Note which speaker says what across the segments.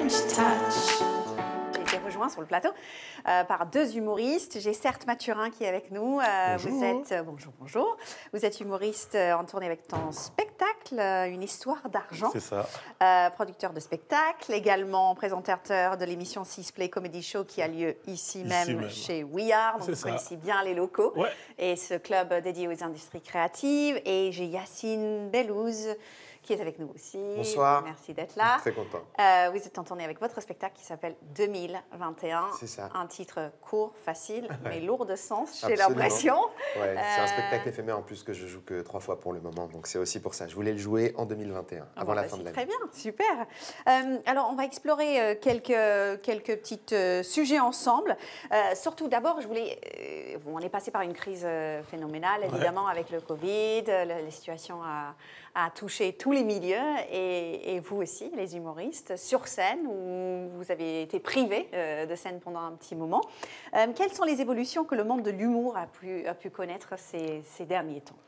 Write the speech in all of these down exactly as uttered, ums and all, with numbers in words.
Speaker 1: French Touch. J'ai été rejoint sur le plateau euh, par deux humoristes. J'ai certes Mathurin qui est avec nous. Euh,
Speaker 2: bonjour.
Speaker 1: Vous êtes, euh, bonjour, bonjour. Vous êtes humoriste euh, en tournée avec ton spectacle, euh, Une histoire d'argent.
Speaker 2: C'est ça.
Speaker 1: Euh, producteur de spectacle, également présentateur de l'émission Six Play Comedy Show qui a lieu ici,
Speaker 2: Ici
Speaker 1: même,
Speaker 2: même.
Speaker 1: chez We Are. Donc
Speaker 2: C'est
Speaker 1: vous
Speaker 2: ça.
Speaker 1: connaissez bien les locaux.
Speaker 2: Ouais.
Speaker 1: Et ce club dédié aux industries créatives. Et j'ai Yacine Bellouz qui est avec nous aussi.
Speaker 3: Bonsoir.
Speaker 1: Merci d'être là.
Speaker 3: Très content.
Speaker 1: Euh, vous êtes en tournée avec votre spectacle qui s'appelle deux mille vingt et un.
Speaker 3: C'est ça.
Speaker 1: Un titre court, facile, mais lourd de sens, j'ai
Speaker 3: Absolument.
Speaker 1: l'impression.
Speaker 3: Ouais, c'est
Speaker 1: Euh,
Speaker 3: un spectacle éphémère en plus que je joue que trois fois pour le moment, donc c'est aussi pour ça. Je voulais le jouer en deux mille vingt et un,
Speaker 1: Ah
Speaker 3: avant
Speaker 1: bon,
Speaker 3: la
Speaker 1: bah,
Speaker 3: fin de
Speaker 1: c'est
Speaker 3: l'année.
Speaker 1: Très bien, super. Euh, alors, on va explorer euh, quelques, quelques petits euh, sujets ensemble. Euh, surtout, d'abord, je voulais... euh, bon, on est passé par une crise euh, phénoménale, évidemment, ouais. avec le Covid. Euh, la, la situation a, a touché tous les milieux, et, et vous aussi, les humoristes, sur scène, où vous avez été privés euh, de scène pendant un petit moment. Euh, quelles sont les évolutions que le monde de l'humour a pu, a pu connaître ces, ces derniers temps?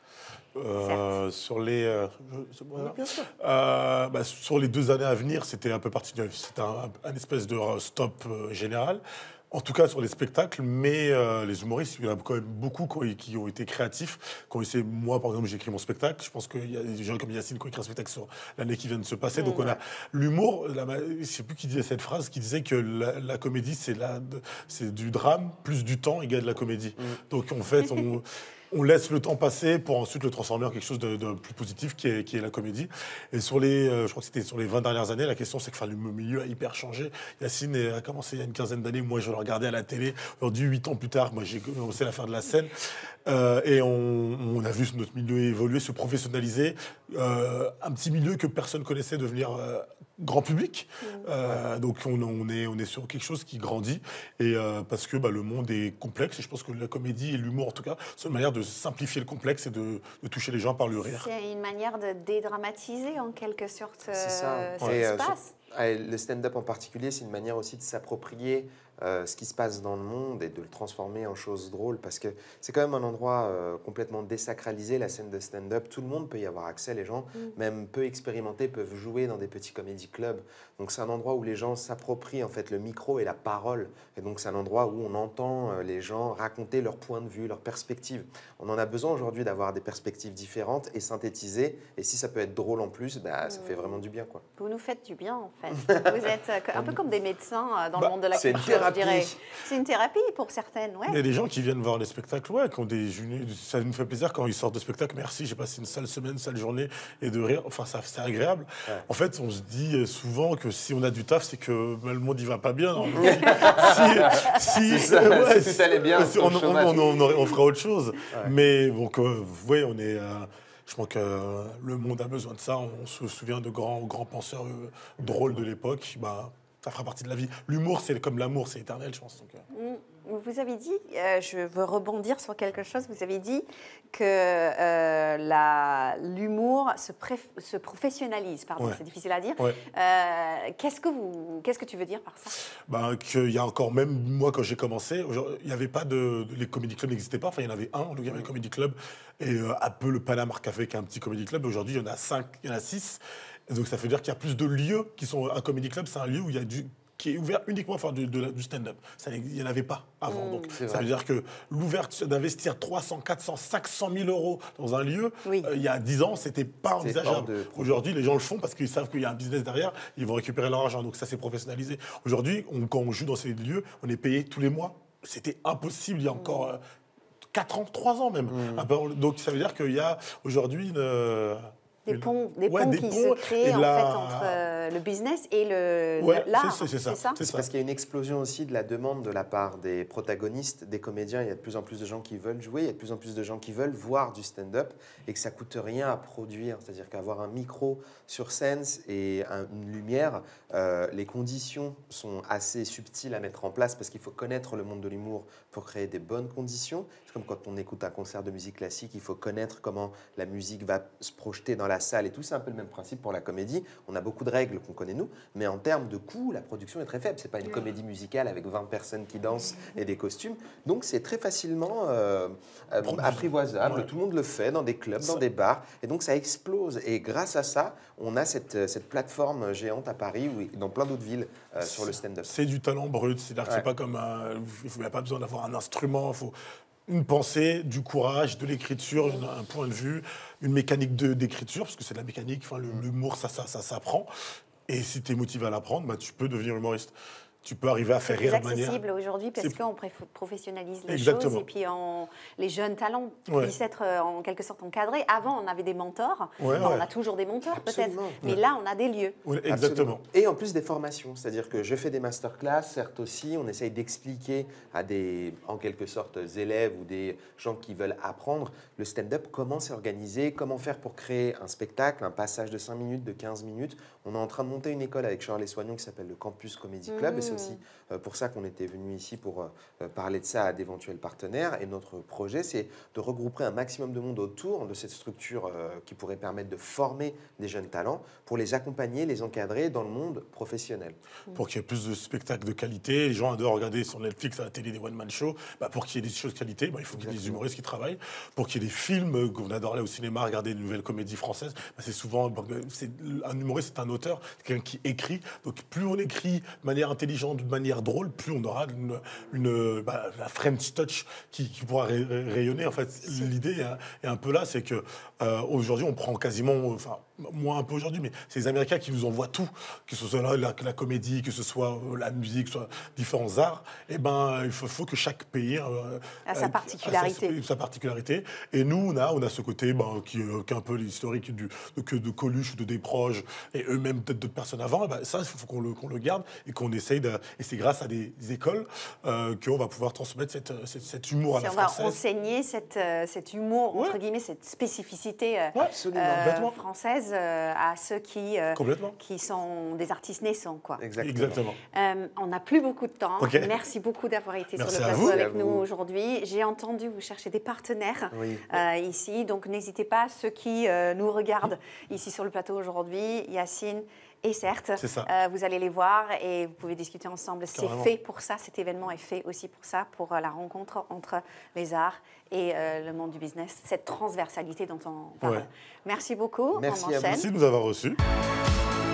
Speaker 2: Euh, sur les euh, je- voilà.
Speaker 1: Oui, bien sûr.
Speaker 2: Euh, bah, sur les deux années à venir, c'était un peu particulier. C'était un, un espèce de stop euh, général. En tout cas sur les spectacles, mais euh, les humoristes, il y en a quand même beaucoup qui ont, qui ont été créatifs. Quand essayé, moi, par exemple, j'ai écrit mon spectacle. Je pense qu'il y a des gens comme Yacine qui ont écrit un spectacle sur l'année qui vient de se passer.
Speaker 1: Mmh,
Speaker 2: Donc on
Speaker 1: ouais.
Speaker 2: a l'humour. la- Je ne sais plus qui disait cette phrase, qui disait que la, la comédie, c'est la- c'est du drame plus du temps égale la comédie.
Speaker 3: Mmh.
Speaker 2: Donc en fait, on on laisse le temps passer pour ensuite le transformer en quelque chose de, de plus positif qui est, qui est la comédie. Et sur les, euh, je crois que c'était sur les vingt dernières années, la question c'est que enfin, le milieu a hyper changé. Yacine a commencé il y a une quinzaine d'années, moi je le regardais à la télé. Aujourd'hui, huit ans plus tard, moi j'ai commencé à faire de la scène. Euh, et on, on a vu notre milieu évoluer, se professionnaliser. Euh, un petit milieu que personne connaissait devenir euh, grand public. Euh, donc on, on, est, on est sur quelque chose qui grandit. Et euh, parce que bah, le monde est complexe. Et je pense que la comédie et l'humour, en tout cas, c'est une manière de simplifier le complexe et de, de toucher les gens par le rire.
Speaker 1: C'est une manière de dédramatiser en quelque sorte euh,
Speaker 3: C'est ça.
Speaker 1: ce
Speaker 3: Et,
Speaker 1: qui
Speaker 3: euh,
Speaker 1: se passe.
Speaker 3: sur- ah, le stand-up en particulier, c'est une manière aussi de s'approprier euh, ce qui se passe dans le monde et de le transformer en chose drôle, parce que c'est quand même un endroit euh, complètement désacralisé, la scène de stand-up. Tout le monde peut y avoir accès, les gens,
Speaker 1: Mm.
Speaker 3: même peu expérimentés, peuvent jouer dans des petits comédie clubs. Donc c'est un endroit où les gens s'approprient en fait le micro et la parole. Et donc c'est un endroit où on entend euh, les gens raconter leur point de vue, leur perspective. On en a besoin aujourd'hui d'avoir des perspectives différentes et synthétisées. Et si ça peut être drôle en plus, bah, ça
Speaker 1: Mm.
Speaker 3: fait vraiment du bien, quoi.
Speaker 1: Vous nous faites du bien, en fait. Vous êtes euh, un peu comme des médecins euh, dans
Speaker 2: Bah,
Speaker 1: le monde de la
Speaker 3: c'est une
Speaker 1: culture, je
Speaker 3: thérapie.
Speaker 1: dirais. C'est une thérapie pour certaines, ouais.
Speaker 2: Il y a des gens qui viennent voir les spectacles, ouais, qui ont des journées. Ça nous fait plaisir quand ils sortent de spectacle. Merci, j'ai passé une sale semaine, une sale journée et de rire. Enfin, ça, c'est agréable.
Speaker 3: Ouais.
Speaker 2: En fait, on se dit souvent que si on a du taf, c'est que bah, le monde il va pas bien. Non, si, si,
Speaker 3: C'est ça,
Speaker 2: ouais,
Speaker 3: si tout allait bien,
Speaker 2: si-
Speaker 3: au
Speaker 2: on, on,
Speaker 3: chômage.
Speaker 2: on, on aurait- on fera autre chose.
Speaker 3: Ouais.
Speaker 2: Mais bon, que, vous voyez, on est. euh, je pense que euh, le monde a besoin de ça. On se souvient de grands, grands penseurs euh, drôles de l'époque. Bah, ça fera partie de la vie. L'humour, c'est comme l'amour, c'est éternel, je pense. Donc, euh.
Speaker 1: Mm. Vous avez dit, euh, je veux rebondir sur quelque chose, vous avez dit que euh, la- l'humour se, préf- se professionnalise, pardon,
Speaker 2: Ouais.
Speaker 1: c'est difficile à dire.
Speaker 2: Ouais.
Speaker 1: Euh, qu'est-ce, que vous, qu'est-ce que tu veux dire par ça?
Speaker 2: Ben, qu'il y a encore, même moi, quand j'ai commencé, aujourd'hui, il n'y avait pas de. Les comédie clubs n'existaient pas. Enfin, il y en avait un, donc il y avait le comédie club. Et euh, un peu le Panama Café qui est un petit comédie club. Aujourd'hui, il y en a cinq, il y en a six. Et donc, ça veut dire qu'il y a plus de lieux qui sont. Un comédie club, c'est un lieu où il y a du. Qui est ouvert uniquement pour faire du, de la- du stand-up. Ça, il n'y en avait pas avant.
Speaker 1: Mmh.
Speaker 2: Donc,
Speaker 3: C'est
Speaker 2: ça
Speaker 3: vrai.
Speaker 2: veut dire que l'ouverture d'investir trois cents, quatre cents, cinq cent mille euros dans un lieu,
Speaker 1: Oui.
Speaker 2: euh, il y a dix ans, c'était pas
Speaker 3: C'est hors
Speaker 2: envisageable.
Speaker 3: de-
Speaker 2: Aujourd'hui, les gens le font parce qu'ils savent qu'il y a un business derrière, ils vont récupérer leur argent. Donc ça, c'est professionnalisé. Aujourd'hui, on- quand on joue dans ces lieux, on est payé tous les mois. C'était impossible il y a encore euh, quatre ans, trois ans même. Ah ben, Donc ça veut dire qu'il y a aujourd'hui une... euh,
Speaker 1: Des
Speaker 2: une-
Speaker 1: ponts, des
Speaker 2: ouais,
Speaker 1: ponts
Speaker 2: des
Speaker 1: qui
Speaker 2: ponts
Speaker 1: se
Speaker 2: et
Speaker 1: créent
Speaker 2: de
Speaker 1: en
Speaker 2: la-
Speaker 1: fait entre euh, le business et le,
Speaker 2: Ouais,
Speaker 1: l'art.
Speaker 2: c'est- c'est ça, c'est
Speaker 3: C'est
Speaker 2: ça.
Speaker 3: parce qu'il y a une explosion aussi de la demande de la part des protagonistes, des comédiens. Il y a de plus en plus de gens qui veulent jouer, il y a de plus en plus de gens qui veulent voir du stand-up et que ça coûte rien à produire. C'est-à-dire qu'avoir un micro sur scène et un- une lumière, euh, les conditions sont assez subtiles à mettre en place parce qu'il faut connaître le monde de l'humour pour créer des bonnes conditions. C'est comme quand on écoute un concert de musique classique, il faut connaître comment la musique va se projeter dans la la salle et tout. C'est un peu le même principe pour la comédie. On a beaucoup de règles qu'on connaît nous, mais en termes de coût, la production est très faible. C'est pas une comédie musicale avec vingt personnes qui dansent et des costumes. Donc c'est très facilement euh, euh, apprivoisable. Ouais. Tout le monde le fait dans des clubs, ça. dans des bars. Et donc ça explose. Et grâce à ça, on a cette, cette plateforme géante à Paris ou dans plein d'autres villes euh, sur le stand-up.
Speaker 2: C'est du talent brut. C'est-à-dire que ouais. c'est pas comme un, il n'y a pas besoin d'avoir un instrument. Il faut une pensée, du courage, de l'écriture, une, un point de vue, une mécanique de, d'écriture, parce que c'est de la mécanique. Enfin, le, l'humour, ça, ça, ça s'apprend. Et si tu es motivé à l'apprendre, bah, tu peux devenir humoriste. Tu peux arriver à faire rire de manière...
Speaker 1: C'est accessible aujourd'hui parce qu'on professionnalise les
Speaker 2: Exactement.
Speaker 1: choses et puis on... les jeunes talents
Speaker 2: ouais.
Speaker 1: puissent être en quelque sorte encadrés. Avant, on avait des mentors.
Speaker 2: Ouais,
Speaker 1: enfin,
Speaker 2: ouais.
Speaker 1: On a toujours des mentors peut-être. Mais
Speaker 2: ouais.
Speaker 1: là, on a des lieux.
Speaker 2: Ouais, exactement.
Speaker 3: Absolument. Et en plus des formations. C'est-à-dire que je fais des masterclass, certes aussi. On essaye d'expliquer à des, en quelque sorte, élèves ou des gens qui veulent apprendre le stand-up, comment c'est organisé, comment faire pour créer un spectacle, un passage de cinq minutes, de quinze minutes. On est en train de monter une école avec Charles Soignon qui s'appelle le Campus Comedy Club. Mmh. Et c'est aussi euh, pour ça qu'on était venu ici pour euh, parler de ça à d'éventuels partenaires. Et notre projet, c'est de regrouper un maximum de monde autour de cette structure euh, qui pourrait permettre de former des jeunes talents pour les accompagner, les encadrer dans le monde professionnel.
Speaker 2: Pour qu'il y ait plus de spectacles de qualité. Les gens adorent regarder sur Netflix à la télé des one-man shows. Bah, pour qu'il y ait des choses de qualité, bah, il faut qu'il y ait des humoristes qui travaillent. Pour qu'il y ait des films qu'on adore aller au cinéma, regarder une nouvelle comédie française, bah, c'est souvent... C'est, un humoriste, c'est un auteur, c'est quelqu'un qui écrit. Donc plus on écrit de manière intelligente, de manière drôle, plus on aura une, une, bah, la French touch qui, qui pourra ray, rayonner. En fait, c'est... l'idée est, est un peu là, c'est que euh, aujourd'hui, on prend quasiment, enfin, moins un peu aujourd'hui, mais c'est les Américains qui nous envoient tout, que ce soit la, la, la comédie, que ce soit la musique, que ce soit différents arts. Et ben, il faut, faut que chaque pays euh,
Speaker 1: a sa particularité.
Speaker 2: A sa, sa particularité. Et nous, on a, on a ce côté ben, qui, euh, qui est un peu l'historique du, de, de Coluche ou de Desproges et eux-mêmes peut-être d'autres personnes avant. Et ben, ça, il faut qu'on le, qu'on le garde et qu'on essaye de. Et c'est grâce à des écoles euh, qu'on va pouvoir transmettre cette, cette, cet humour à la française.
Speaker 1: On va enseigner cette, euh, cet humour, entre ouais. guillemets, cette spécificité euh,
Speaker 2: ouais,
Speaker 1: euh, française euh, à ceux qui, euh,
Speaker 2: Complètement.
Speaker 1: qui sont des artistes naissants. Quoi.
Speaker 3: Exactement.
Speaker 2: Exactement.
Speaker 1: Euh, on n'a plus beaucoup de temps.
Speaker 2: Okay.
Speaker 1: Merci beaucoup d'avoir été
Speaker 2: Merci
Speaker 1: sur le plateau avec
Speaker 3: vous.
Speaker 1: nous aujourd'hui. J'ai entendu vous chercher des partenaires
Speaker 3: oui.
Speaker 1: euh, ici, donc n'hésitez pas, ceux qui euh, nous regardent ici sur le plateau aujourd'hui, Yacine et certes, euh, vous allez les voir et vous pouvez discuter ensemble. C'est Carrément. fait pour ça, cet événement est fait aussi pour ça, pour euh, la rencontre entre les arts et euh, le monde du business, cette transversalité dont on parle. Ouais. Merci beaucoup.
Speaker 3: Merci
Speaker 1: on
Speaker 3: à
Speaker 1: enchaîne.
Speaker 2: Merci de nous avoir reçus.